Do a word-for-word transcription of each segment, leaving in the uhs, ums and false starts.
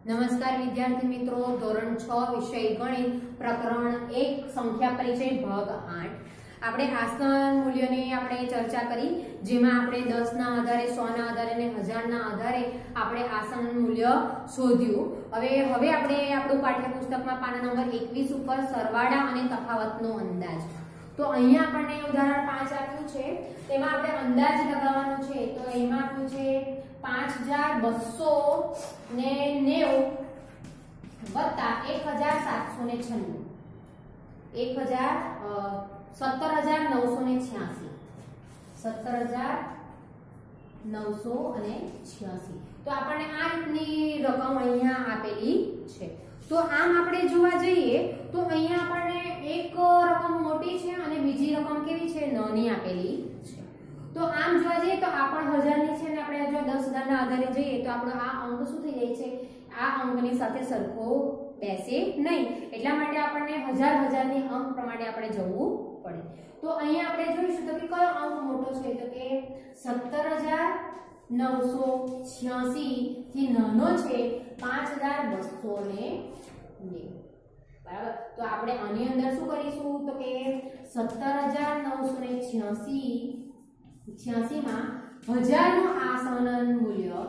नमस्कार विद्यार्थी मित्रों, धोरण छ विषय गणित प्रकरण एक संख्या परिचय भाग आठ। આપણે આસન મૂલ્યની આપણે ચર્ચા કરી, જેમાં આપણે દસ ના આધારે, સો ના આધારે અને હજાર ના આધારે આપણે આસન મૂલ્ય શોધ્યું। હવે હવે આપણે આપણું પાઠ્યપુસ્તકમાં પાના નંબર એકવીસ ઉપર સરવાળા અને તફાવતનો અંદાજ। તો અહીંયા આપણને ઉદાહરણ પાંચ આપ્યું છે, તેમાં આપણે અંદાજ લગાવવાનો છે। તો એમાં આપ્યું છે પાંચ હજાર બસો ને નેવું વત્તા એક હજાર સાતસો ને છન્નું એક હજાર સત્તર હજાર નવસો ને છ્યાસી સત્તર હજાર નવસો અને છ્યાસી। તો આપણને આ રીતની રકમ અહીંયા આપેલી છે। તો આમ આપણે જોવા જઈએ તો અહીંયા આપણને એક રકમ મોટી છે અને બીજી રકમ કેવી છે, નાની આપેલી છે। તો આમ જોવા જઈએ તો આ પણ હજારની છે અને આપણે જો દસ હજાર ના આધારે જઈએ તો આપણો આ અંક શું થઈ જાય છે, આ અંકની સાથે સરખો બેસે નહીં, એટલા માટે આપણને હજાર હજારની અંક પ્રમાણે આપણે જવું પડે। તો અહીંયા આપણે જોઈશું તો કે કયો અંક મોટો છે, તો કે સત્તર હજાર નવસો છ્યાસી થી નાનો છે પાંચ હજાર બસો ને નેવું, બરાબર। તો આપણે આની અંદર શું કરીશું તો કે સત્તર હજાર નવસો ને છ્યાસી છ્યાસી માં હજાર નું આસનન મૂલ્ય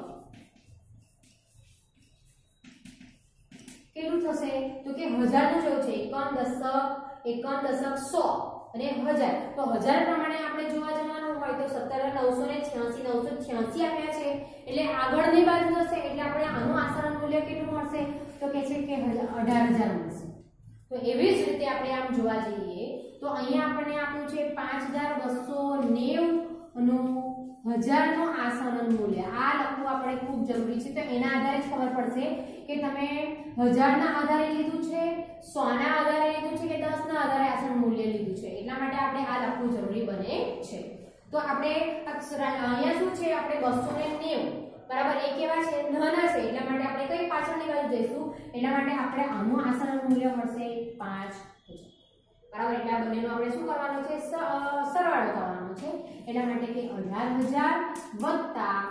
કેટલું થશે, તો કે હજાર નું જેવું છે, એકમ દશક એકમ દશક સો અને હજાર। તો હજાર પ્રમાણે આપણે જોવા જવાનું હોય તો સત્તર નવસો ને છ્યાસી નવસો છ્યાસી આપ્યા છે એટલે આગળની બાજુ જશે એટલે આપણે આનું આસનન મૂલ્ય કેટલું મળશે, તો કે છે કે અઢાર હજાર મળશે। તો એવી જ રીતે આપણે આમ જોવા જઈએ તો અહીંયા આપણને આપ્યું છે પાંચ હજાર બસો નેવું નું હજાર નું આસનન મૂલ્ય, આ લખવું આપણે ખૂબ જરૂરી છે। તો એના આધારે જ ખબર પડશે કે તમે હજાર ના આધારે લીધું છે, સો ના આધારે લીધું છે કે દસ ના આધારે આસન મૂલ્ય લીધું છે, એટલા માટે આપણે આ લખવું જરૂરી બને છે। તો આપણે અક્ષર અહીંયા શું છે, આપણે બસો ને નેવું બરાબર એ કેવા છે, નાના છે, એટલા માટે આપણે કઈ પાછળની બાજુ જઈશું, એટલા માટે આપણે આનું આસન મૂલ્ય મળશે પાંચ હજાર, બરાબર। એટલે આ બંનેનો આપણે શું કરવાનું છે, સરવાળો કરવાનો છે, એટલા માટે કે અઢાર હજાર વત્તા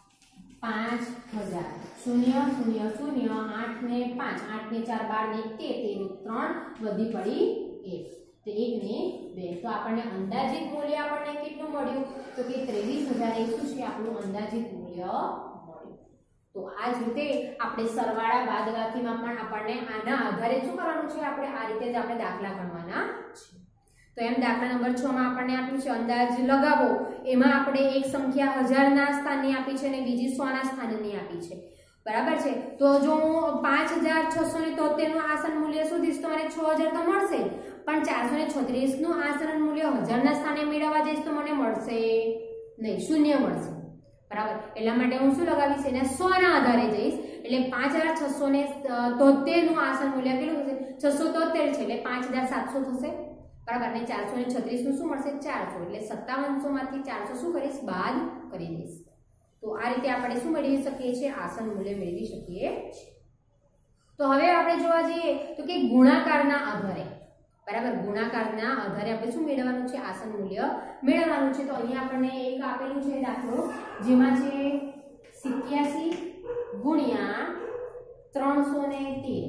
પાંચ હજાર શૂન્ય શૂન્ય શૂન્ય આઠ ને પાંચ આઠ ને ચાર બાર ને તેર તેર ત્રણ વધી પડી એક, તો એક ને બે। તો આપણને અંદાજિત મૂલ્ય આપણને કેટલું મળ્યું, તો કે ત્રેવીસ હજાર એ શું છે આપણું અંદાજિત મૂલ્ય મળ્યું। તો આ જ રીતે આપણે સરવાળા બાદબાકીમાં પણ આપણને આના આધારે શું કરવાનું છે, આપણે આ રીતે જ આપણે દાખલા ગણવાના છે। તો એમ દાખલા નંબર છ માં આપણને આપ્યું છે અંદાજ લગાવો, એમાં આપણે એક સંખ્યા હજાર ના સ્થાનની આપી છે અને બીજી સો ના સ્થાનની આપી છે, બરાબર છે। તો જો હું પાંચ હજાર છસો ને તોતેર નું આસન મૂલ્ય શોધીશ તો મને છ હજાર તો મળશે, પણ ચારસો ને છત્રીસ નું આસન મૂલ્ય હજાર ના સ્થાને મેળવવા જઈશ તો મને મળશે નહીં, શૂન્ય મળશે, બરાબર। એટલા માટે હું શું લગાવીશ, એને સો ના આધારે જઈશ એટલે પાંચ હજાર છસો ને તોતેર નું આસન મૂલ્ય કેટલું થશે, છસો તોતેર છે એટલે પાંચ હજાર સાતસો થશે, બરાબર। અને ચારસો ને છત્રીસ નું શું મળશે, ચારસો, એટલે સત્તાવનસો માંથી ચારસો શું કરીશ, બાદ કરી દઈશ। તો આ રીતે આપણે શું મેળવી શકીએ છીએ, આસન મૂલ્ય મેળવી શકીએ છીએ। તો હવે આપણે જોવા જઈએ તો કે ગુણાકારના આધારે, બરાબર, ગુણાકારના આધારે આપણે શું મેળવવાનું છે, આસન મૂલ્ય મેળવવાનું છે। તો અહીંયા આપણને એક આપેલું છે દાખલો, જેમાં છે સિત્યાસી ગુણ્યા ત્રણસો ને તેર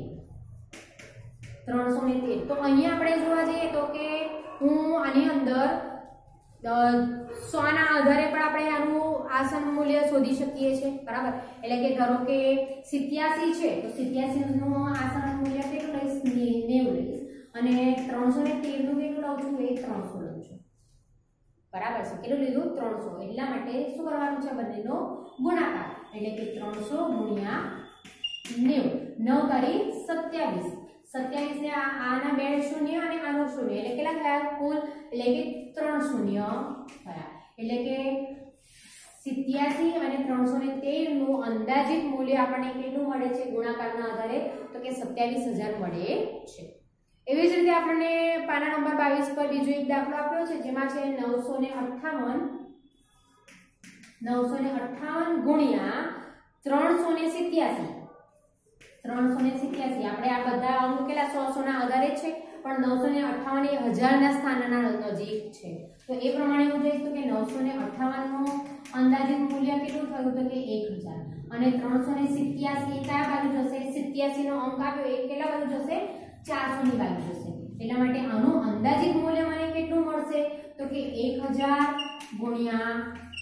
ત્રણસો ને તેર। તો અહીંયા આપણે જોવા જઈએ તો કે હું આની અંદર સો ના આધારે પણ આપણે આનું આસન મૂલ્ય શોધી શકીએ છીએ, બરાબર। એટલે કે ધારો કે સિત્યાસી છે તો સિત્યાસી નું આસન મૂલ્ય કેટલું લઈશ, નેવું લઈશ, અને ત્રણસો ને તેર નું કેટલું લઉં છું, એ ત્રણસો લઉં છું, બરાબર છે। કેટલું લીધું, ત્રણસો, એટલા માટે શું કરવાનું છે, બંનેનો ગુણાકાર, એટલે કે ત્રણસો ગુણ્યા નેવું, નવ તારીખ સત્યાવીસ સત્યાવીસ ને આના બે શૂન્ય અને આનો શૂન્ય એટલે કેટલા થયા કુલ, એટલે કે ત્રણ શૂન્ય થયા, એટલે કે સિત્યાસી અને ત્રણસો ને તેર નું અંદાજિત મૂલ્ય આપણને કેટલું મળે છે ગુણાકારના આધારે, તો કે સત્યાવીસ હજાર મળે છે। એવી જ રીતે આપણને પાના નંબર બાવીસ પર બીજો એક દાખલો આપ્યો છે, જેમાં છે નવસો ને અઠ્ઠાવન નવસો ને અઠ્ઠાવન ગુણ્યા ત્રણસો ને સિત્યાસી ત્રણસો ને સિત્યાસી। આપણે આ બધા અંક કેટલા સો સો ના આધારે છે, પણ નવસો ને અઠ્ઠાવન એ હજાર ના સ્થાનના નજીક છે, તો એ પ્રમાણે હું જઈશ તો કે નવસો ને અઠ્ઠાવન નું અંદાજિત મૂલ્ય કેટલું થયું, તો કે એક હજાર, અને ત્રણસો ને સિત્યાસી કયા બાજુ જશે, સિત્યાસી નો અંક આવ્યો એ કેટલા બાજુ જશે? ચારસો ની બાજુ જશે. એટલા માટે આનું અંદાજિત મૂલ્ય મને કેટલું મળશે? તો કે એક હજાર ગુણ્યા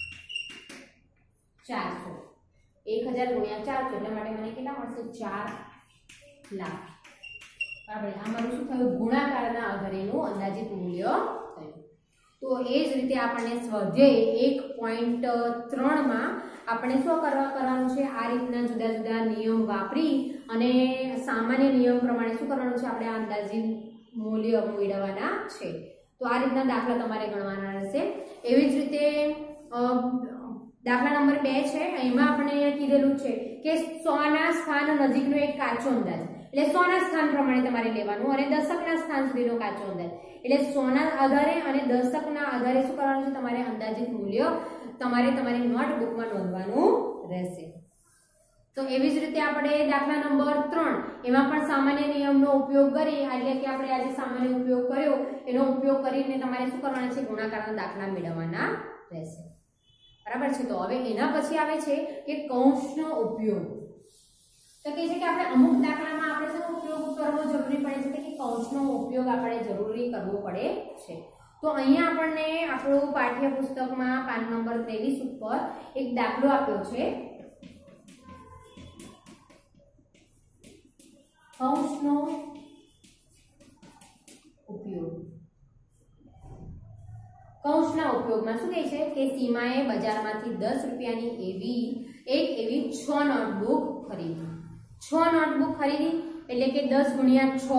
ચારસો. એક હજાર ગુણ્યા ચારસો એટલા માટે મને કેટલા મળશે? ચાર લાખ. બરાબર. આ મારું શું થયું? ગુણાકારના આધારેનું અંદાજિત મૂલ્ય થયું. તો એ જ રીતે આપણને સ્વાધ્યાય એક પોઈન્ટ ત્રણ માં આપણે શું કરવા કરવાનું છે? આ રીતના જુદા જુદા નિયમ વાપરી અને સામાન્ય નિયમ પ્રમાણે શું કરવાનું છે? આપણે આ અંદાજિત મૂલ્ય મેળવવાના છે. તો આ રીતના દાખલા તમારે ગણવાના રહેશે. એવી જ રીતે દાખલા નંબર બે છે. એમાં આપણે અહીંયા કીધેલું છે કે સો ના સ્થાન નજીકનો એક કાચો અંદાજ, એટલે સો ના સ્થાન પ્રમાણે તમારે લેવાનું અને દશકના સ્થાન સુધીનો કાચો અંદાજ, એટલે સો ના આધારે અને દશકના આધારે શું કરવાનું છે? તમારે અંદાજિત મૂલ્ય તમારે તમારી નોટબુકમાં નોંધવાનું રહેશે. તો એવી જ રીતે આપણે દાખલા નંબર ત્રણ એમાં પણ સામાન્ય નિયમનો ઉપયોગ કરી, એટલે કે આપણે આજે સામાન્ય ઉપયોગ કર્યો એનો ઉપયોગ કરીને તમારે શું કરવાના છે? ગુણાકારના દાખલા મેળવવાના રહેશે. બરાબર છે. તો હવે એના પછી આવે છે કે કૌંસનો ઉપયોગ. તો કહે છે કે આપણે અમુક દાખલામાં આપણે શું ઉપયોગ કરવો જરૂરી પડે છે? કે કૌંસનો ઉપયોગ આપણે જરૂરી કરવો પડે છે. તો અહીંયા આપણને આપણું પાઠ્યપુસ્તકમાં પાન નંબર ત્રેવીસ ઉપર એક દાખલો આપ્યો છે. કૌંસનો ઉપયોગ. કૌંસના ઉપયોગમાં શું કહે છે કે સીમાએ બજારમાંથી દસ રૂપિયાની એવી એક એવી છ નોટબુક ખરીદી. છ નોટબુક ખરીદી એટલે કે દસ ગુણ્યા છ.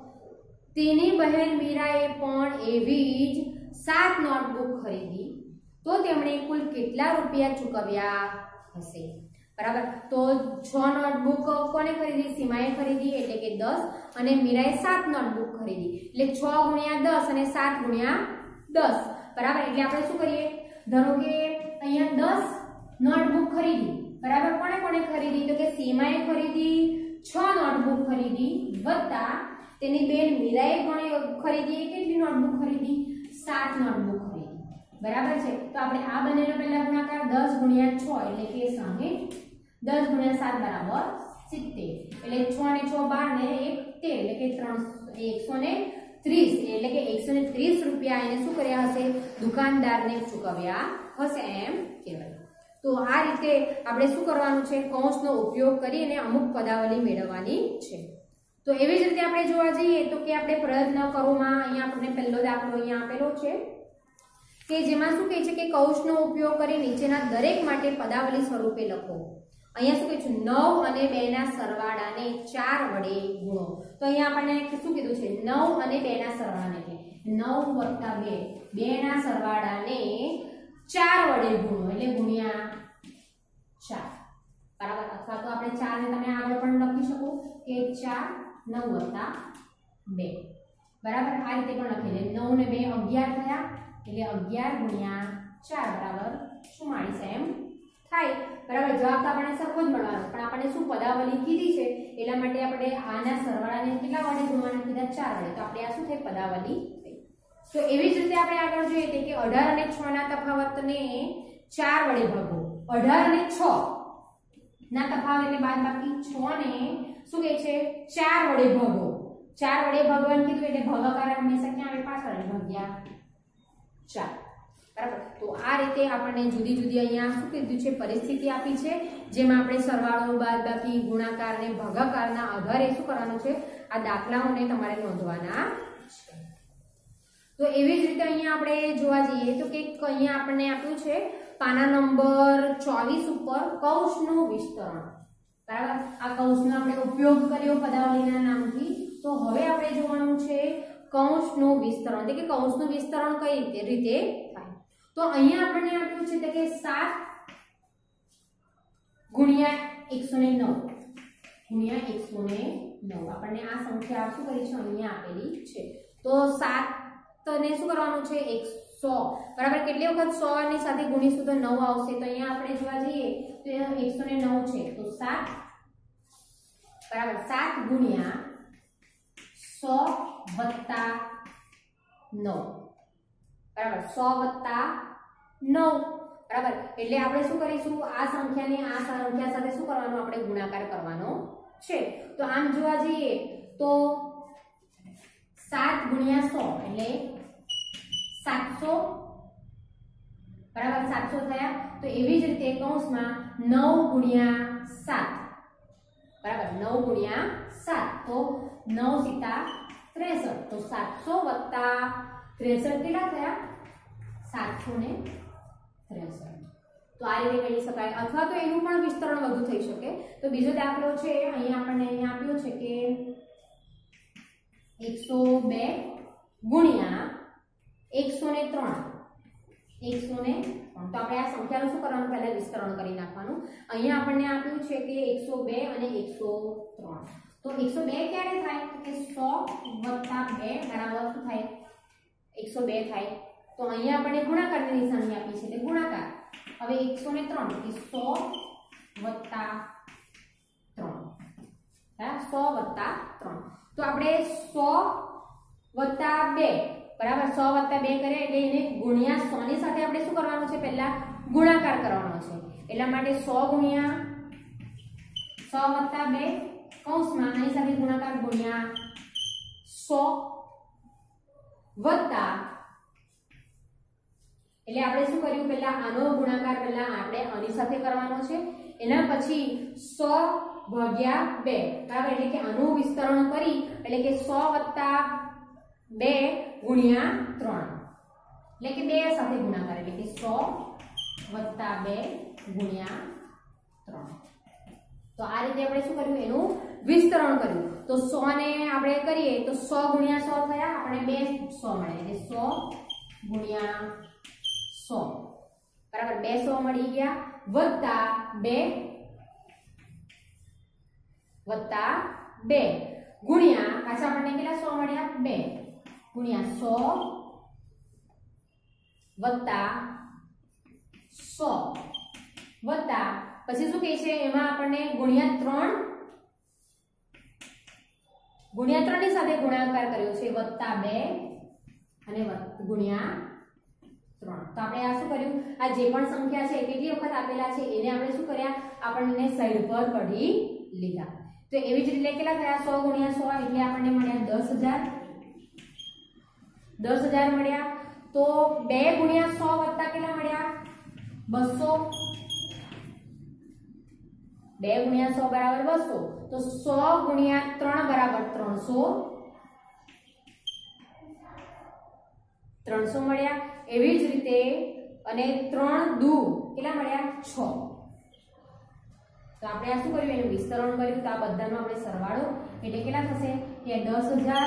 તેની બહેન મીરાએ પણ એવી જ સાત નોટબુક ખરીદી. તો તેમણે કુલ કેટલા રૂપિયા ચૂકવ્યા હશે? બરાબર. તો છ નોટબુક કોને ખરીદી? સીમાએ ખરીદી એટલે કે દસ, અને મીરાએ સાત નોટબુક ખરીદી એટલે છ ગુણ્યા દસ અને સાત ગુણ્યા દસ. બરાબર. એટલે આપણે શું કરીએ? ધારો કે અહીંયા દસ નોટબુક ખરીદી. બરાબર. કોને કોને ખરીદી? તો કે સીમાએ ખરીદી છ નોટબુક ખરીદી વત્તા તેની બેન મીરાએ ખરીદી કેટલી નોટબુક ખરીદી? સાત નોટબુક ખરીદી. બરાબર છે. તો આપણે આ બંનેનો પહેલા ગુણાકાર દસ ગુણ્યા છ એટલે કે સાહીઠ, દસ ગુણ્યા સાત બરાબર સિત્તેર, એટલે છ ને છ બાર ને એક તેર એટલે કે ત્રણસો એકસો ને ત્રીસ એટલે કે એકસો ને ત્રીસ રૂપિયા એને શું કર્યા હશે? દુકાનદારને ચૂકવ્યા હશે એમ કહેવાય. તો આ રીતે આપણે શું કરવાનું છે? કૌંસનો ઉપયોગ કરીને અમુક પદાવલી મેળવવાની છે. તો એવી જ રીતે આપણે જોવા જઈએ તો કે આપણે પ્રયત્ન કરોમાં અહીંયા આપણને પહેલો દાખલો અહીંયા આપેલો છે કે જેમાં શું કહે છે કે કૌંસનો ઉપયોગ કરી નીચેના દરેક માટે પદાવલી સ્વરૂપે લખો. અહીંયા શું કહે છે? નવ અને બે ના સરવાળાને ચાર વડે ગુણો. તો અહીંયા આપણને શું કીધું છે? નવ અને બે ના સરવાળાને, એટલે નવ વત્તા બે, બે ના સરવાળાને ચાર વડે ગુણો એટલે ગુણ્યા ચાર. બરાબર. અથવા તો આપણે ચાર ને તમે આગળ પણ લખી શકો કે ચાર નવ વત્તા બે. બરાબર. આ રીતે પણ લખી દે. નવ ને બે અગિયાર થયા એટલે અગિયાર ગુણ્યા ચાર બરાબર ચુમ્માળીસ એમ થાય. બરાબર. જવાબ તો આપણને સરખો જ મળવાનો, પણ આપણને શું પદાવલી કીધી છે એટલા માટે આપણે આના સરવાળાને કેટલા વડે ગુણવાના કીધા? ચાર વડે. તો આપણે આ શું થઈ? પદાવલી થઈ. તો એવી જ રીતે આપણે આગળ જોઈએ કે અઢાર અને છ ના તફાવતને ચાર વડે ભાગો. અઢાર અને છ ના તફાવત એટલે બાદબાકી છ ને શું કહે છે? ચાર વડે ભાગો. ચાર વડે ભાગવાનું કીધું એટલે ભાગાકાર હંમેશા ક્યાં આવે? પાછળ ભાગ્યા ચાર. બરાબર. તો આ રીતે આપણને જુદી જુદી અહીંયા શું કીધું છે? પરિસ્થિતિ આપી છે, જેમાં આપણે સરવાળો, બાદબાકી, ગુણાકાર અને ભાગાકારના આધારે શું કરવાનું છે? આ દાખલાઓને તમારે નોંધવાના છે. તો એવી જ રીતે અહીંયા આપણે જોવા જઈએ તો કે અહીંયા આપણને આપ્યું છે પાના નંબર ચોવીસ ઉપર કૌંસનું વિસ્તરણ. બરાબર. આ કૌંસનો આપણે ઉપયોગ કર્યો પદાવલીના નામથી. તો હવે આપણે જોવાનું છે કૌંસનું વિસ્તરણ, એટલે કે કૌંસનું વિસ્તરણ કઈ રીતે રીતે થાય. તો અહીંયા આપણને આપ્યું છે કે સાત ગુણ્યા એકસો ને નવ ગુણ્યા એકસો ને નવ. આપણને આ સંખ્યા શું કરી છે? અહીંયા આપેલી છે. તો સાત ને શું કરવાનું છે? એકસો. બરાબર. કેટલી વખત સો ની સાથે ગુણીશું તો નવ આવશે. તો અહીંયા આપણે જોવા જઈએ તો એકસો ને નવ છે. તો સાત બરાબર સાત ગુણ્યા સો વત્તા નવ. બરાબર. સો વત્તા નવ. બરાબર. એટલે આપણે શું કરીશું? આ સંખ્યાને આ સંખ્યા સાથે શું કરવાનું? આપણે ગુણાકાર કરવાનો છે। તો આમ જોવા જઈએ તો સાત ગુણ્યા સો એટલે સાતસો બરાબર સાતસો થયા। તો એવી જ રીતે કૌંસમાં નવ ગુણ્યા સાત બરાબર નવ ગુણ્યા સાત તો નવ સિત્તા ત્રેસઠ। તો સાતસો વત્તા ત્રેસઠ કેટલા થયા સાતસો ને ત્રેસઠ। તો આ રીતે કહી શકાય। અથવા તો એનું પણ વિસ્તરણ વધુ થઈ શકે। તો બીજો દાખલો છે અહીંયા આપણને અહીંયા આપ્યો છે કે એકસો બે ગુણ્યા એકસો ને ત્રણ એકસો ને ત્રણ। તો આપણે આ સંખ્યાનું શું કરવાનું પહેલા વિસ્તરણ કરી નાખવાનું। અહીંયા આપણને આપ્યું છે કે એકસો બે અને એકસો ત્રણ। તો એકસો બે ક્યારે થાય કે સો વત્તા બે બરાબર શું થાય એકસો બે થાય। તો અહીંયા આપણને ગુણાકારની નિશાની આપી છે એટલે ગુણાકાર। હવે એકસો ને ત્રણ એટલે સો વત્તા ત્રણ હા સો વત્તા ત્રણ। તો આપણે સો વત્તા બે બરાબર સો વત્તા બે કરે એટલે એને ગુણ્યા સો ની સાથે આપણે શું કરવાનું છે પહેલા ગુણાકાર કરવાનો છે। એટલા માટે સો ગુણ્યા સો વત્તા બે કૌંસમાં આની સાથે ગુણાકાર ગુણ્યા સો વત્તા એટલે આપણે શું કર્યું પહેલા આનો ગુણાકાર પહેલા આપણે આની સાથે કરવાનો છે। એના પછી સો ભાગ્યા બે બરાબર એટલે કે આનું વિસ્તરણ કરી એટલે કે સો વત્તા બે ગુણ્યા ત્રણ એટલે કે બે સાથે ગુણાકાર એટલે કે સો વત્તા બે ગુણ્યા ત્રણ। તો આ રીતે આપણે શું કર્યું એનું વિસ્તરણ કર્યું। તો સો ને આપણે કરીએ તો સો ગુણ્યા સો થયા આપણે બે સો મળે એટલે સો ગુણ્યા સો બરાબર બે સો મળી ગયા વત્તા બે વત્તા બે ગુણ્યા પાછા આપણને કેટલા સો મળ્યા બે ગુણ્યા સો વત્તા સો વત્તા પછી શું કહે છે એમાં આપણને ગુણ્યા ત્રણ ગુણ્યા ત્રણ ની સાથે ગુણાકાર કર્યો છે વત્તા બે અને ગુણ્યા ત્રણ। તો આપણે આ શું કર્યું આ જે પણ સંખ્યા છે કેટલી વખત આપેલા છે એને આપણે શું કર્યા આપણને સાઈડ પર કાઢી લીધા। તો એવી જ રીતે કેટલા થયા સો ગુણ્યા સો એટલે આપણને મળ્યા દસ હજાર દસ હજાર મળ્યા। તો બે ગુણ્યા સો વત્તા કેટલા મળ્યા બસો બે ગુણ્યા સો બરાબર બસો। તો સો ગુણ્યા ત્રણ બરાબર ત્રણસો ત્રણસો મળ્યા। એવી જ રીતે અને ત્રણ દુ કેટલા મળ્યા છ। તો આપણે આ શું કર્યું એનું વિસ્તરણ કર્યું। તો આ બધાનો આપણે સરવાળો એટલે કેટલા થશે કે દસ હજાર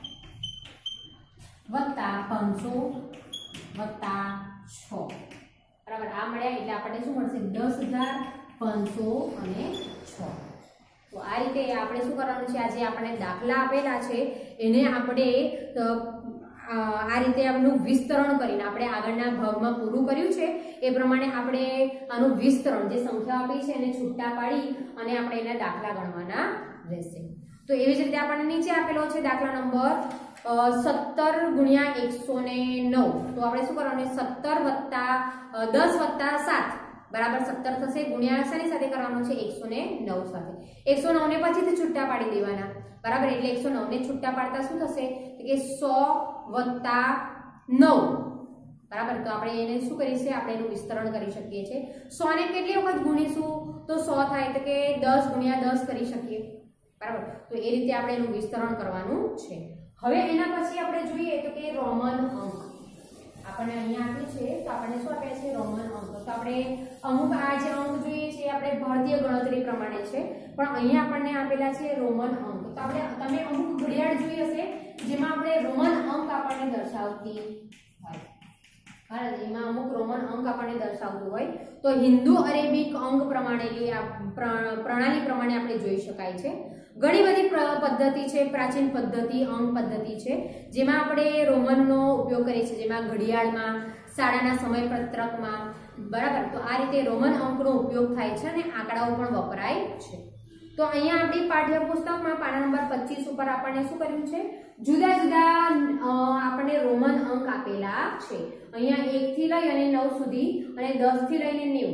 વત્તા પાંચસો વત્તા છ બરાબર આ મળ્યા એટલે આપણને શું મળશે દસ હજાર પાંચસો અને છ। તો આ રીતે આપણે શું કરવાનું છે આજે આપણે દાખલા આપેલા છે એને આપણે આ રીતે આનું વિસ્તરણ કરીને આપણે આગળના ભાગમાં પૂરું કર્યું છે। એ પ્રમાણે આપણે આનું વિસ્તરણ જે સંખ્યા આપી છે એને છૂટા પાડી અને આપણે એના દાખલા ગણવાના રહેશે। તો એવી જ રીતે આપણને નીચે આપેલો છે દાખલા નંબર સત્તર ગુણ્યા એકસો ને નવ। તો આપણે શું કરવાનું સત્તર વત્તા દસ વત્તા સાત બરાબર સત્તર થશે ગુણ્યા શાની સાથે કરવાનું છે એકસો ને નવ સાથે। એકસો નવ ને પછીથી છૂટા પાડી દેવાના બરાબર એટલે એકસો નવ ને છૂટા પાડતા શું થશે કે સો વત્તા નવ બરાબર। તો આપણે એને શું કરીશું આપણે એનું વિસ્તરણ કરી શકીએ છીએ। સો ને કેટલી વખત ગુણીશું તો સો થાય તો કે દસ ગુણ્યા દસ કરી શકીએ બરાબર। તો એ રીતે આપણે એનું વિસ્તરણ કરવાનું છે। હવે એના પછી આપણે જોઈએ તો કે રોમન અંક આપણને અહીંયા આપ્યું છે। તો આપણને શું આપ્યા છે રોમન અંક। તો આપણે અમુક આ જે અંક જોઈએ છે આપણે ભારતીય ગણતરી પ્રમાણે છે પણ અહીંયા આપણને આપેલા છે રોમન અંક। તો આપણે તમે અમુક ઘડિયાળ જોઈ હશે જેમાં આપણે રોમન અંક આપણને દર્શાવતી હોય બરાબર એમાં અમુક રોમન અંક આપણને દર્શાવતું હોય તો હિન્દુ અરેબિક અંક પ્રમાણેની પ્રણાલી પ્રમાણે આપણે જોઈ શકાય છે। ઘણી બધી પદ્ધતિ છે પ્રાચીન પદ્ધતિ અંક પદ્ધતિ છે જેમાં આપણે રોમનનો ઉપયોગ કરીએ છીએ જેમાં ઘડિયાળમાં શાળાના સમયપત્રકમાં બરાબર। તો આ રીતે રોમન અંકનો ઉપયોગ થાય છે અને આંકડાઓ પણ વપરાય છે। તો અહીંયા આપણી પાઠ્યપુસ્તકમાં પાના નંબર પચીસ ઉપર આપણને શું કર્યું છે જુદા જુદા આપણને રોમન અંક આપેલા છે। અહીંયા એક થી લઈ અને નવ સુધી અને દસ થી લઈને નેવું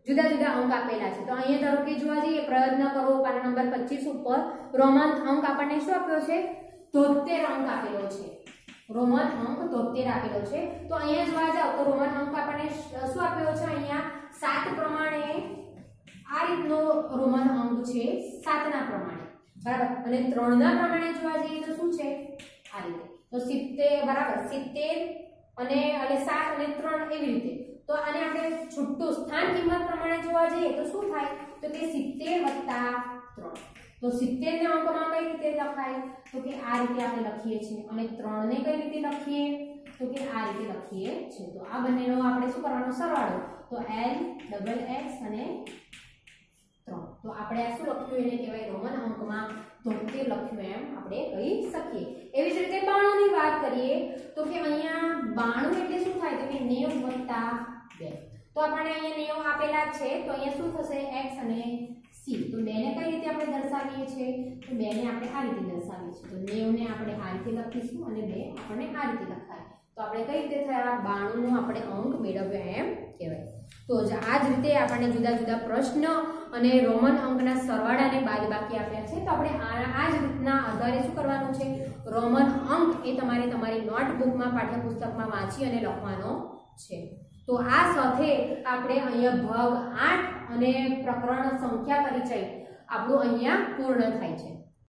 જુદા જુદા અંક આપેલા છે. તો અહીંયા ધારો કે જોવા જઈએ પ્રયત્ન કરો પાના નંબર પચીસ ઉપર રોમન અંક આપણને શું આપ્યો છે? તોતેર અંક આપેલો છે. રોમન અંક તોતેર આપેલો છે. તો અહીંયા જોવા જાવ તો રોમન અંક આપણને શું આપ્યો છે? અહીંયા સાત પ્રમાણે આ રીતનો રોમન અંક છે, સાત ના પ્રમાણે, બરાબર. અને ત્રણ ના પ્રમાણે જોવા જઈએ તો શું છે? આ રીતે. તો સિત્તેર, બરાબર, સિત્તેર અને એટલે સાત અને ત્રણ એવી રીતે. તો આને આપણે છૂટું સ્થાન કિંમત પ્રમાણે જોવા જઈએ તો શું થાય? તો કે સિત્તેર વત્તા ત્રણ. તો સિત્તેર ને અંકમાં કઈ રીતે લખાય? તો કે આ રીતે આપણે લખીએ છીએ. અને ત્રણ ને કઈ રીતે લખીએ? તો કે આ રીતે લખીએ છીએ. તો આ બંનેનો આપણે શું કરવાનો? સરવાળો. તો l ડબલ x અને ત્રણ. તો આપણે આ શું લખ્યું? એને કહેવાય રોમન અંકમાં તોતેર લખ્યું એમ આપણે કહી શકીએ. એવી જ રીતે બાણું ની વાત કરીએ તો કે અહીંયા બાણું એટલે શું થાય? તો કે નેવું વત્તા બે. તો આપણને અહીંયા નેવું આપેલા છે. તો અહીંયા શું થશે? x અને c. તો બે ને કઈ રીતે આપણે દર્શાવીએ છીએ? તો બે ને આપણે આ રીતે દર્શાવીએ છીએ. તો નેવું ને આપણે આ રીતે લખીશું અને બે આપણને આ રીતે લખાય. તો આપણે કઈ રીતે થયા? બાણું નો આપણે અંક મેળવ્યો એમ કહેવાય. તો આ જ રીતે આપણને જુદા જુદા પ્રશ્ન અને રોમન અંકના સરવાળા અને બાદબાકી આપ્યા છે. તો આપણે આ જ રીતના આધારે શું કરવાનું છે? રોમન અંક એ તમારે તમારી નોટબુકમાં પાઠ્યપુસ્તકમાં વાંચી અને લખવાનો છે. તો આ સાથે આપણે અહીંયા ભાગ આઠ અને પ્રકરણ સંખ્યા પરિચય આપણું અહીંયા પૂર્ણ થાય છે.